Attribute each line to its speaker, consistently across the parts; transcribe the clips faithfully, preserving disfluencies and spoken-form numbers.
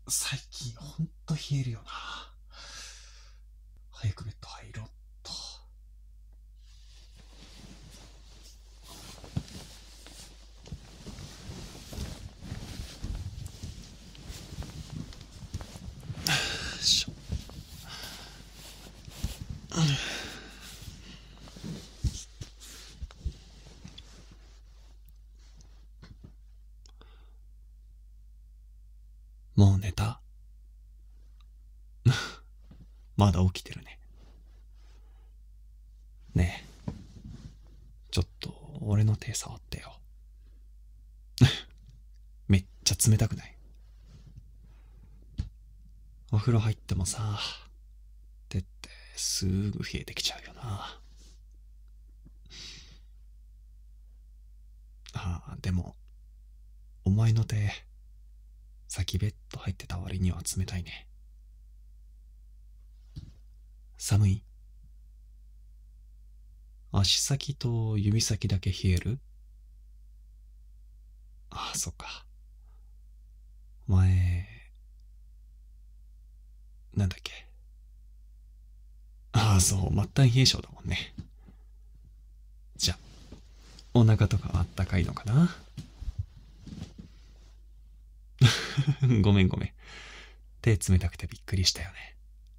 Speaker 1: 最近ほんと冷えるよな。早くベッド入ろっと。よいしょ。もう寝た？まだ起きてるね。ねえ、ちょっと俺の手触ってよ。めっちゃ冷たくない？お風呂入ってもさ、手ってすぐ冷えてきちゃうよな。ああ、でも、お前の手、先ベッド入ってた割には冷たいね。寒い？足先と指先だけ冷える？ああ、そっか。前、なんだっけ。ああ、そう、末端冷え性だもんね。じゃ、お腹とかはあったかいのかな？ごめんごめん。手冷たくてびっくりしたよね。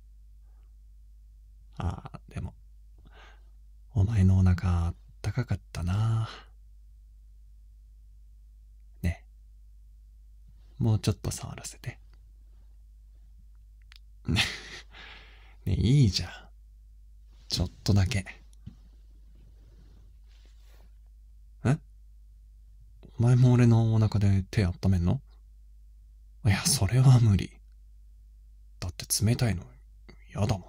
Speaker 1: ああ、でも、お前のお腹あったかかったな。ね、もうちょっと触らせて。ね、ね、いいじゃん。ちょっとだけ。え？お前も俺のお腹で手温めんの？いや、それは無理。だって冷たいの嫌だも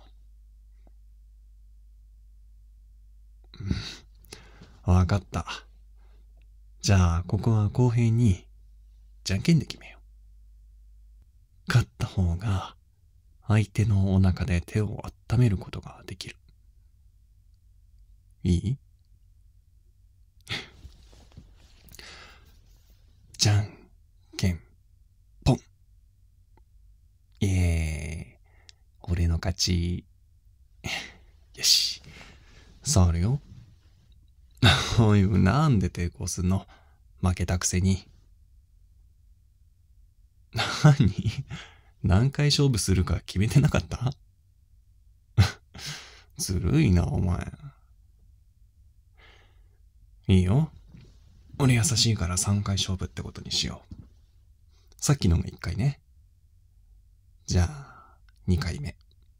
Speaker 1: ん。わかった。じゃあ、ここは公平に、じゃんけんで決めよう。勝った方が、相手のお腹で手を温めることができる。いい？じゃんけんぽん。イエーイ。俺の勝ち。よし。触るよ。おい、なんで抵抗すんの？負けたくせに。何？何回勝負するか決めてなかった？ずるいな、お前。いいよ。俺優しいからさんかい勝負ってことにしよう。さっきのがいっかいね。じゃあ、にかいめ。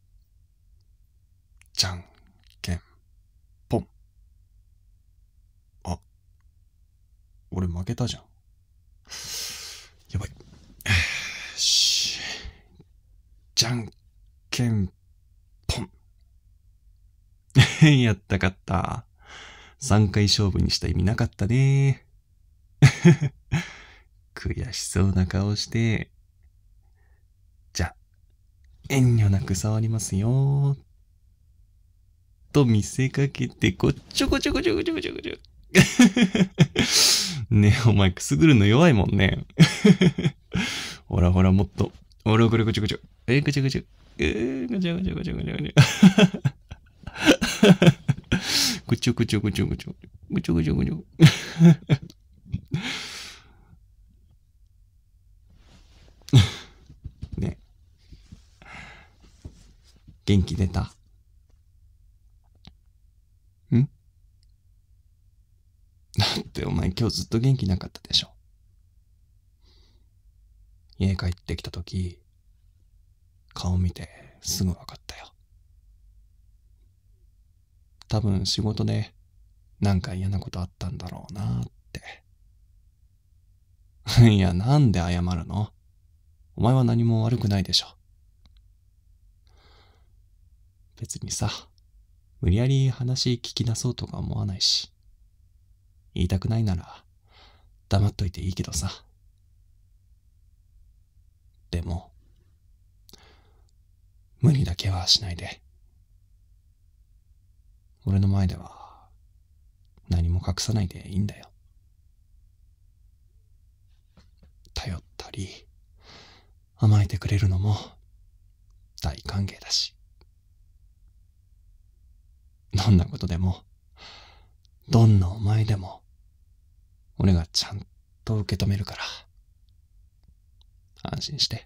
Speaker 1: じゃんけんぽん。あ、俺負けたじゃん。やばい。よし。じゃんけんぽん。やったかった。さんかい勝負にした意味なかったね。悔しそうな顔して。じゃあ、遠慮なく触りますよ。と見せかけて、こっちょこちょこちょこちょこちょこちょ。ねえ、お前くすぐるの弱いもんね。ほらほら、もっと。ほら、これこちょこちょ。えー、こちょこちょ。えー、こちょこちょこちょこちょこちょ。こちょこちょこちょこちょ。こちょこちょこちょ。ね、元気出た？ん？だってお前今日ずっと元気なかったでしょ。家帰ってきたとき、顔見てすぐ分かったよ。多分仕事でなんか嫌なことあったんだろうなって。いや、なんで謝るの？お前は何も悪くないでしょ。別にさ、無理やり話聞き出そうとか思わないし。言いたくないなら黙っといていいけどさ。でも、無理だけはしないで。俺の前では何も隠さないでいいんだよ。頼ったり、 甘えてくれるのも大歓迎だし、どんなことでも、どんなお前でも、俺がちゃんと受け止めるから、安心して。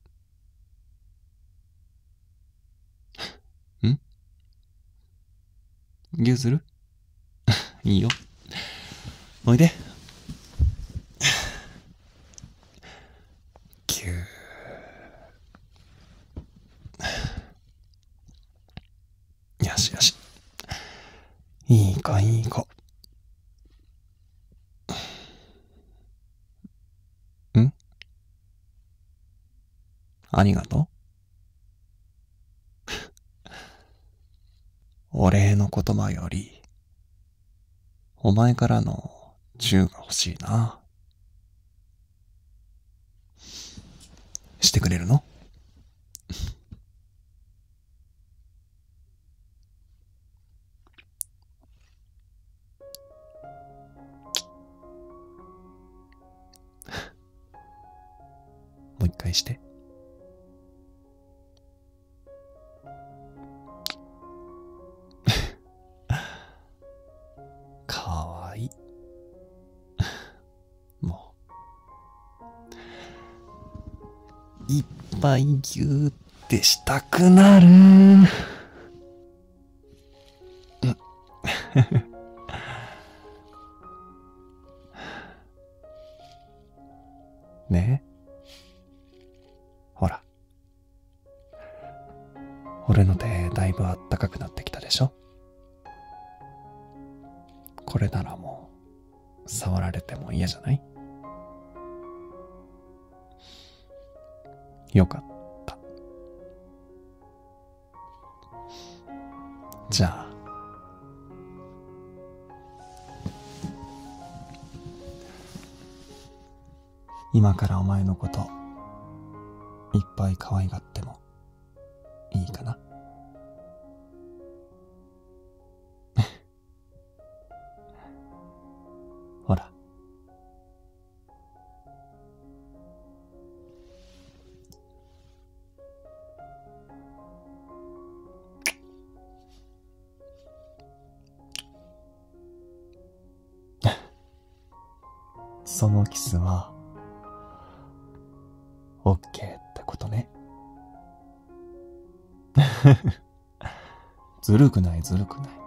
Speaker 1: ん？ギューする？いいよ。おいで。ギュー。よしよし。いい子いい子。ん？ありがとう。お礼の言葉より、お前からのチューが欲しいな。してくれるの？もう一回して。かわいい。もう、いっぱいギューってしたくなる。ねえ。ほら。俺の手だいぶあったかくなってきたでしょ？これならもう、触られても嫌じゃない？よかった。じゃあ、今からお前のこと、いっぱい可愛がってもいいかな？ほら。そのキスは、オッケーってことね。ずるくないずるくない。